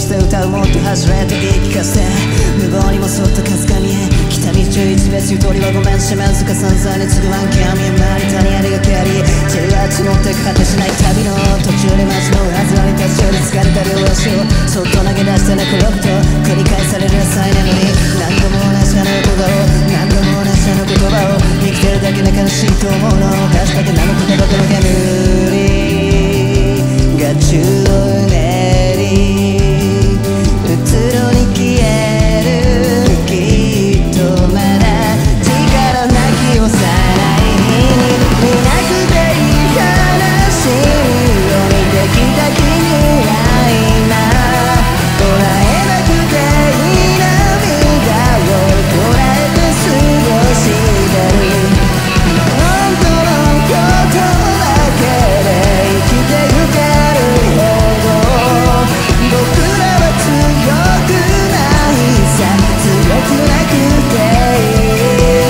して歌うもっと初めて言い聞かせて無謀にもそっとかすかに来た道を一別ゆとりはごめん四面楚歌散々に次ぐワンキャミ周り谷ありがけありジェルアーチ乗って果てしない旅の途中で街の外れに立ち寄り疲れた両足をそっと投げ出して寝転ぶと繰り返される最年に何度も同じあの言葉を何度も同じあの言葉を生きてるだけで悲しいと思うの出すだけなの言葉との煙が宙をうねりうつろに消えるきっとまだ力なき幼い日に見なくていい話を見てきた君が今捉えなくていい涙を捉えて過ごしてる本当のことだけで生きてゆけるほど僕らは強くないさ強くなくていい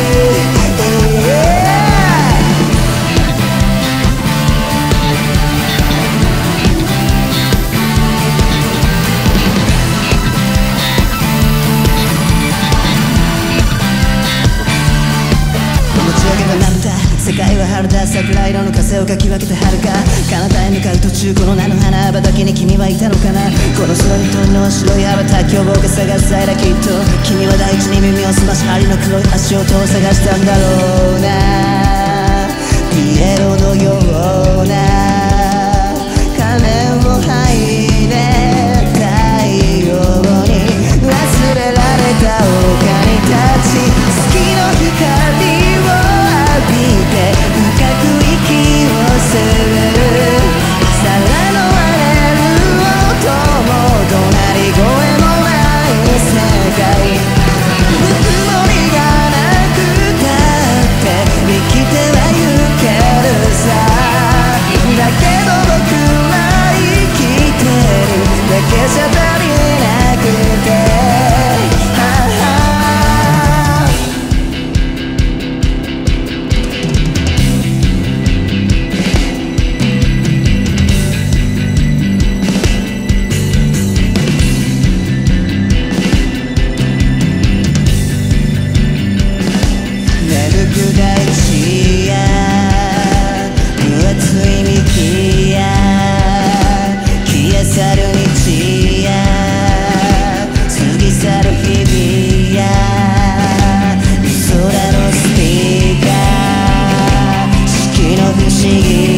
世界は春だ桜色の風をかき分けて遥か彼方へ向かう途中この菜の花畑に君はいたのかなこの空に鳥の白い羽ばたきを僕が探す際だきっと君は大地に耳を澄まし針の黒い足音を探したんだろうなピエロのような仮面を剥いで太陽に忘れられた丘に立ち月の光を浴びて深く息をする皿の割れる音も怒鳴り声もない世界ぬくもりがなくたって生きてはゆけるさだけど僕は生きてるだけじゃ足りなくて大地や分厚い幹や消え去る日や過ぎ去る日々や空のスピーカー四季の不思議